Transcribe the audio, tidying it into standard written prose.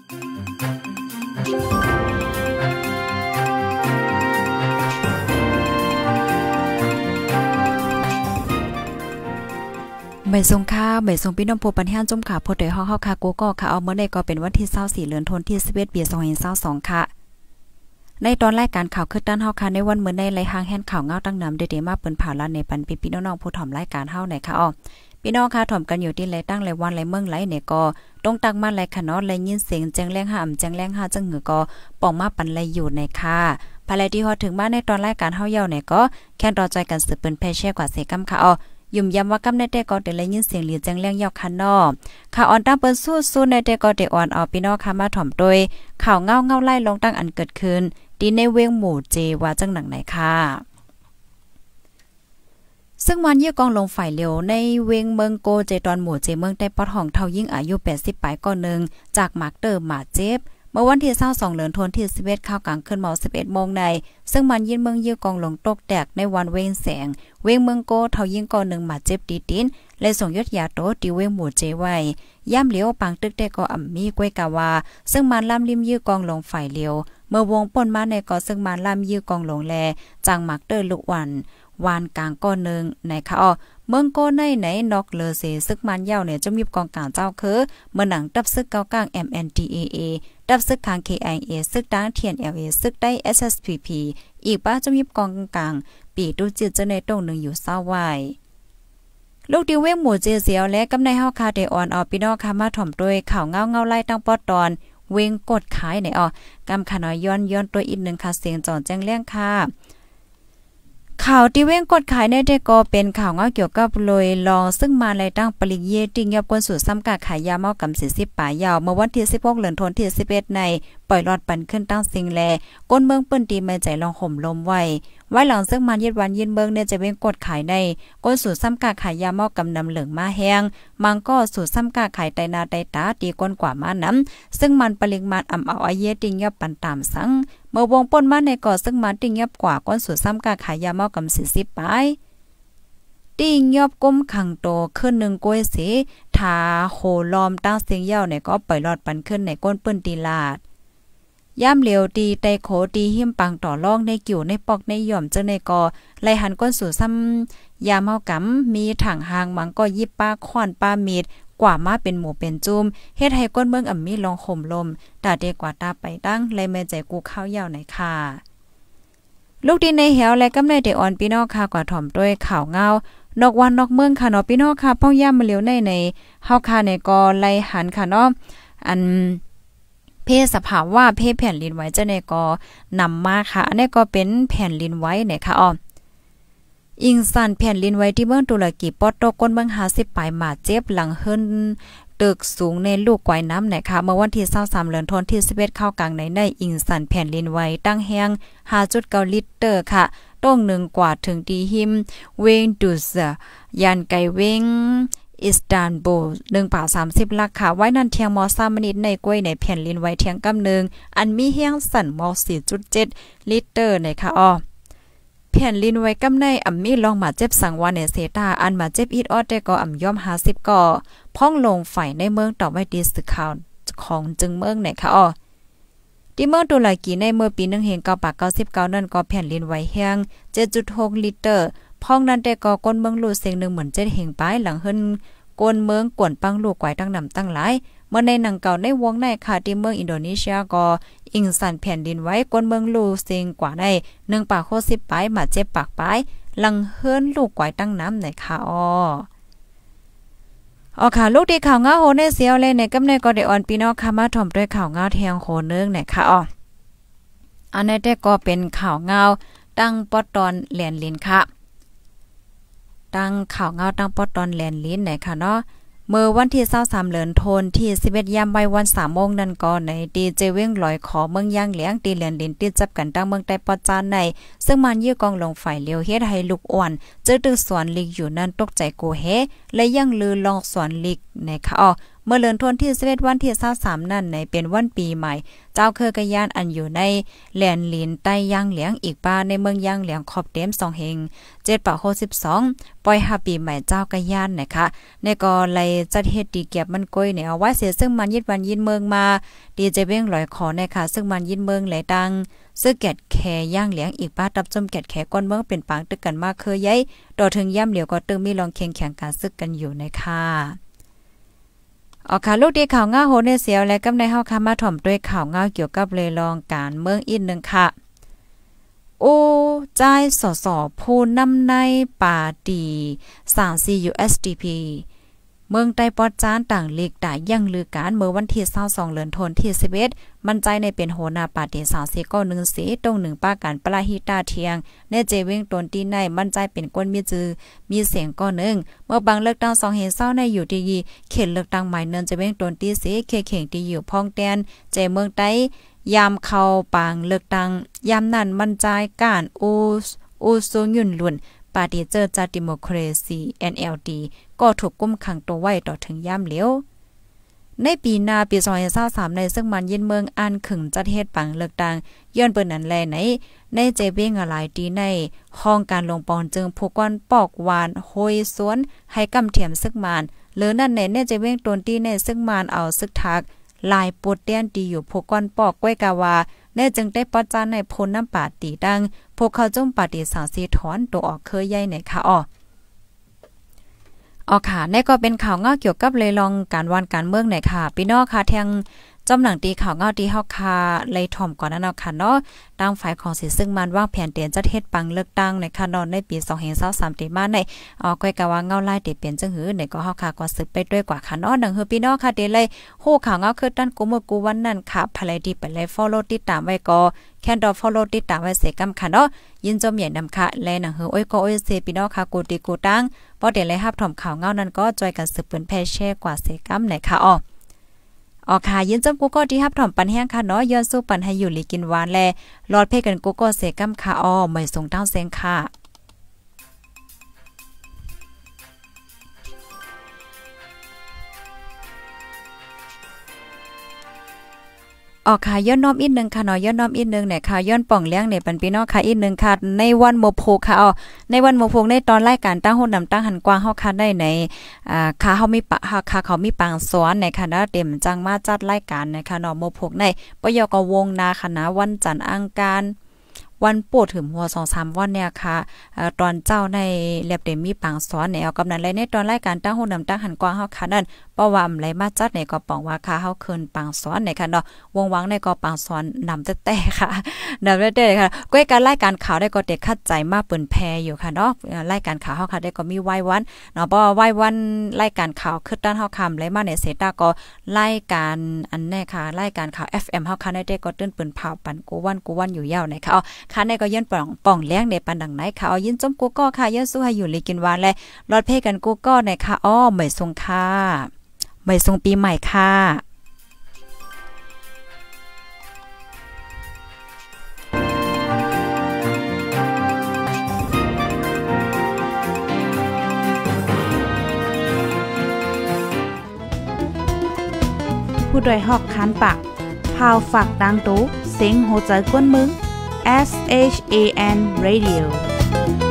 ไม่ทรงค่าไม่ทรงพี่น้องผู้ปันแห้งจุ่มขาพดโดยห้องเฮาคาโกก็ค่ะเอาเมื่อใดก็เป็นวันที่24เดือนธันวาคมที่11ปี2022ค่ะในตอนรายการข่าวคือด้านเฮาค่ะในวันมื้อในไล่ห่างแห่นข่าวเงาตั้งนำเด้ๆมาเปิ้นผ่าลั่นในปันพี่น้องๆผู้ถ่อมรายการเฮาไหนค่ะอ้อพี่น้องค่ะถ่อมกันอยู่ที่ไรตั้งไรวันไรเมืองไรเนี่ยก็ตรงตักมาไรค่ะเนาะไรยินเสียงแจ้งแรงห้ามแจ้งแรง5จังหือก็ป่องมาปันไรอยู่ในค่ะภายในที่ฮอดถึงมาในตอนรายการเฮาเยาเนี่ยก็แค่รอใจกันสืบเปิ้นแพ่แช่กว่าเสกำค่ะอ้อยุ่มยำว่ากำในแต่ก็ได้ยินเสียงหลีแจ้งแรงยอกคันนอข่าวออนตั้งเปิ้นสู้ในแต่ก็ได้อ่อนเอาพี่น้องค่ะมาถ่อมโดยข่าวเงาไล่ลงตั้งอันเกิดขึ้นดีในเวงหมู่เจว่าจังหนังไหนค่ะซึ่งมันยื้อกองลงฝ่ายเหลียวในเวงเมืองโกเจตอนหมู่เจเมืองใต้ปอดห้องเท่ายิ่งอายุ80ปลายก่อนนึงจากมาร์คเตอร์มาเจ็บเมื่อวันที่22เดือนธันวาคมที่11ข้าวกลางคืนเมา11โมงในซึ่งมันยินเมืองยื้อกองลงตกแตกในวันเวงแสงเวงเมืองโกเท่ายิ่งก่อนนึงมาเจ็บดีตินเลยส่งยศยาโตตีเวงหมู่เจไว้ย่ำเหลียวปังตึกแต่ก็อ่ำมีกวยกะว่าซึ่งมันล่ำริมยื้อกองลงฝ่ายเหลียวเมื่อวงป่นมาในก็ซึ่งมันล่ำยื้อกองลงแลจางมาร์คเตอร์ลุกวันวานกลางก้อนนึงในค่ะอ้อเมืองโกในไหนนอกเลเซซึกมันเย้าเนี่ยจะมีกองกลางเจ้าคือเมื่อหนังตับซึกเก้ากลาง MNDAA ตับซึกทาง KIA ซึกดัง TNLA ซึกได้ SSPP อีกป้าจะมีกองกลางปีตุจิตจะในตรงนึงอยู่เศร้าไว้ลูกดิเวงหมู่เจเสียวและกำในเฮาคาเดออนออพี่น้องค่ะมาถ่อมด้วยข่าวเงาไล่ตั้งปอดตอนเวงกดขายไหนอ้อกำขะน้อยย้อนตัวอีกนึงค่ะเสียงจอนแจ้งแรงค่ะข่าวที่เว้งกดขายในเด็กก็เป็นข่าวเงาเกี่ยวกับลอยลองซึ่งมาในตั้งปริเยติงยับกวนสู่ซ้ำกาขายยาเมากำ40ป่ายาวเมื่อวันที่16เดือนธันวาคมที่11ในปล่อยรอดปันขึ้นตั้งสิงแลก้นเมืองเปิ้นตีไม่ใจลองห่มลมไว้หลังซึ่งมันยึดวันยินเมืองเนี่ยจะเว้งกดขายในก้นสู่ซ้ำกาขายยาเมากำนำเหลืองมาแห้งมังก็สู่ซ้ำกาขายไตนาไตตาตีก้นกว่ามาน้ำซึ่งมันปริมาณอ่ำเอาอาเยติงยับปันตามสังเมื่อวงป่นมาในก่อซึ่งมันติงยับกว่าก้นสู่ซ้ำกาขายยาเมากำ40ปลายติงยับก้มขังโตขึ้นหนึ่งกล้วยสีทาโหลอมตั้งเสียงเย้าเนี่ยก็ปล่อยรอดปันขึ้นในก้นเปิ้นตีลาดย่ำเหลียวตีไตโขตีหิมปังต่อรองในกิ่วในปอกในหย่อมเจ้าในกอไล่หันก้นสู่ซ้ำยามเฮากำมีถังหางมังก็ยิบป้าค้อนป้ามีดกว่ามาเป็นหมู่เป็นจุ่มเฮ็ดให้ก้นเมืองอ่ำมีลองข่มลมตาเดกว่าตาไปตั้งไล่แม่ใจกูข้าวยาวไหนค่ะลูกดินในเหวและกำในเดออนพี่น้องค่ะกว่าถ่อมด้วยข่าวเงานอกวันนอกเมืองค่ะเนาะพี่น้องค่ะป้องย่ำมาเหลียวในเฮาค่ะในกอไล่หันค่ะเนาะอันเพศสภาพว่าเพศแผ่นลินไว้เจ้าในก็นำมาค่ะอันนี้ก็เป็นแผ่นลินไว้เนี่ยค่ะอ้ออิงสันแผ่นลินไว้ที่เมืองตุรกีปอดโตก้นเมือง50ปลายมาเจ็บหลังเฮิรนตึกสูงในลูกไกวน้ำเนี่ยค่ะเมื่อวันที่23เดือนธันวาคมที่11เข้ากลางในอิงสันแผ่นลินไว้ตั้งแห้ง 5.9 ลิตรค่ะต้องหนึ่งกว่าถึงดีหิมเวงดุสยานไกเวงอิสตันบูล1.30 ลักค่ะไว้นั่นเทียงม3มนิดในกล้วยในแผ่นลินไว้เทียงกำนึงอันมีเฮียงสั่นม 4.7 ลิตรในค่ะอ้อแผ่นลินไว้กำในอ่ำมีลองมาเจ็บสังวันในเซตาอันมาเจ็บอีดออดได้ก็อ่ำย่อม50ก่อพ้องลงฝ่ายในเมืองต่อไว้ดีสึกข่าวของจึงเมืองไหนค่ะอ้อที่เมืองตุรกีในเมื่อปี1999นั่นก็แผ่นลินไว้เฮียง 7.6 ลิตรพ้องนั้นแต่ก็ก้นเมืองลู่เสียงหนึ่งเหมือน7เหงปลายหลังเฮินก้นเมืองกวนปังลูกไกวตั้งนำตั้งหลายเมื่อในหนังเก่าในวงในค่ะที่เมืองอินโดนีเซียก็อิงสันแผ่นดินไว้ก้นเมืองลู่เสียงกว่าใน1.60ปลายมาเจ็บปากปลายหลังเฮินลูกไกวตั้งน้ำในค่ะค่ะลูกที่ข่าวเงาโหในเสียวเลยในกำในก็ได้ออนพี่น้องค่ะมาถ่อมด้วยข่าวเงาแทงโหนึงเนี่ยค่ะอันนี้แต่ก็เป็นข่าวเงาตั้งปอตอนแหลนลินค่ะตั้งข่าวเงาตั้งปอตอนแลนลิ้นไหนค่ะเนาะเมื่อวันที่23เดือนธันวาคมที่11ยามวัยวัน3โมงนั่นก็ในดีเจเว้งลอยขอเมืองย่างเหลียงตีแลนลิ้นติดจับกันตั้งเมืองใต้ปอจานในซึ่งมันยื้อกองลงฝ่ายเลียวเฮ็ดให้ลูกอ่อนเจอตึกสวนลิกอยู่นั่นตกใจโกเฮและยังลือลองสวนลิกในค่ะเมื่อเลือนทนที่11วันที่23นั่นในเป็นวันปีใหม่เจ้าเคยกะยานอันอยู่ในแหลนลินใต้ย่างเหลียงอีกป้าในเมืองย่างเหลียงขอบเต็ม2เฮง7/62ปล่อยหาปีใหม่เจ้ากะยานนะคะในก็เลยจัดเฮ็ดดีเก็บมันก้อยเนี่ยเอาไว้เสียซึ่งมันยิดวันยินเมืองมาดีเจเว้งลอยขอนะคะซึ่งมันยินเมืองไหลดังซึ่งแกดแคย่างเหลียงอีกป้าตับจมแกดแคก้นเมืองเป็นปางตึกกันมากเคยย้ายต่อถึงย่ำเหลียวก็ตึงมีลองเคียงแข่งการซึกกันอยู่นะคะค่ะลูกดีข่าวง่าโหในเสียวและกำในเฮาค่ะมาถ่อมด้วยข่าวง่าเกี่ยวกับเลยลองการเมืองอีกนึงค่ะโอ้ใจสสผู้นำในป่าดี34USDP เมืองใต้ปอดจานต่างลีกได้ยังลือการเมื่อวันที่22เดือนธันวาคมที่11มั่นใจในเป็นโหนาป่าดี34ก็1สีตรง1ป้าการปลาฮิตาเทียงในเจเวงตนที่ในมั่นใจเป็นก้นมีจือมีเสียงก็นึงเมื่อบางเลือกตั้ง2เห็นเศร้าในอยู่ที่เขตเลือกตั้งใหม่เนินเจเวงตนที่สีเข่งที่อยู่พองแดนเจเมืองใต้ยามเข้าปางเลือกตั้งยามนั้นมั่นใจการอูซูยุนลุนปาร์ตี้เจอร์จาดิโมคราซี NLD ก็ถูกกุมขังตัวไว้ต่อถึงย่ำเหลียวในปีหน้าปี2023ในซึ่งมันยินเมืองอันขึงจัดเฮ็ดปังเลือกตั้งย้อนเปิ้นนั้นแลในเจเบ้งหลายตีในห้องการลงปอนจึงผู้กวนปอกหวานโหยสวนให้กำเทียมซึกมานหรือนั่นในเจเบ้งตนที่ในซึกมานเอาซึกทักลายปวดเตี้ยนดีอยู่ผู้กวนปอกก้วยกาวาแน่จึงได้ปอจานในพลน้ำป่าตีดังพวกเขาจมป่าตีสาวสีถอนตัวออกเคยใหญ่ไหนคะค่ะนี่ก็เป็นข่าวง่าเกี่ยวกับเลยลองการวันการเมืองไหนค่ะพี่น้องค่ะแทงจำหนังตีข่าวง่าที่เฮาคาเลยถ่อมก่อนนั้นเนาะค่ะเนาะทางฝ่ายของสิซึ่งมันวางแผนเตรียมจัดเฮ็ดปังเลือกตั้งในค่ะเนาะในปี2023ที่มาในก้อยกะว่าเงาลายได้เปลี่ยนจังหือในก็เฮาคาก็สืบไปด้วยกว่าค่ะเนาะดังคือพี่น้องค่ะเดเลยฮู้ข่าวง่าคือตั้นกูมื้อกูวันนั้นค่ะภายดีไปเลย follow ติดตามไว้ก็แค่ดอ follow ติดตามไว้เสกำค่ะเนาะยินจมใหญ่นำค่ะและหนังหืออ้อยก็อ้อยเสพี่น้องค่ะกูติกูตั้งบ่ได้เลยรับถ่อมข่าวเงานั้นก็จอยกันสืบเปิ้นแพร่แชร์กว่าเสกำไหนค่ะค่ะยินจำกูก็ที่ฮับถ่อมปันแห้งค่ะเนาะย้อนสู้ปันให้อยู่ลีกินหวานแลรอดเพ่กันกูก็เสกำค่ะไม่ส่งตั้งเสียงค่ะค่ะย้อนน้อมอีกนึงค่ะเนาะย้อนน้อมอีกนึงเนี่ยค่ะย้อนป่องเลี้ยงเนี่ยปันพี่น้องค่ะอีกนึงค่ะในวันโมโพค่ะในวันโมโพในตอนรายการตั้งโหนำตั้งหันกว้างเฮาค่ะได้ในค่ะเฮามีค่ะเขามีปังสอนในคณะเต็มจังมาจัดรายการนะคะเนาะโมโพในปยกวงนาคณะวันจันทร์อังคารวันโปดถึงหัว 2-3 วันเนี่ยค่ะตอนเจ้าในเรียบเต็มมีปังสอนเนี่ยเอากำนั้นเลยในตอนรายการตั้งโหนำตั้งหันกว้างเฮาค่ะนั่นเพราะว่าไหลมาจัดเนี่ยก็ป้องว่าค่ะเฮาคืนปังสอนเนี่ยค่ะเนาะวงวังในก็ปังสอนนำแต่ค่ะนำแต่ค่ะก้อยการรายการข่าวได้ก็เด็กคัดใจมาเปิ้นแพอยู่ค่ะเนาะรายการข่าวเฮาค่ะได้ก็มีวัยวันเนาะเพราะว่าวัยวันรายการข่าวคือด้านเฮาคำไหลมาในเสตาก็รายการอันแน่ค่ะรายการข่าว FM เฮาค่ะได้ก็ตื้นเปิ้นเผาปันกูวันอยู่ยาวนะคะค่ะในก็ยันป่องเลี้ยงในปันดังไหนค่ะยินจมกูก็ค่ะยันสู้ให้อยู่ลีกินหวานและรอดเพ่กันกูก็ในค่ะไม่ทรงค่ะไม่ทรงปีใหม่ค่ะผู้ดยหอกคันปากพาวฝากดังตู้เสียงโหใจกวนมึงSHAN Radio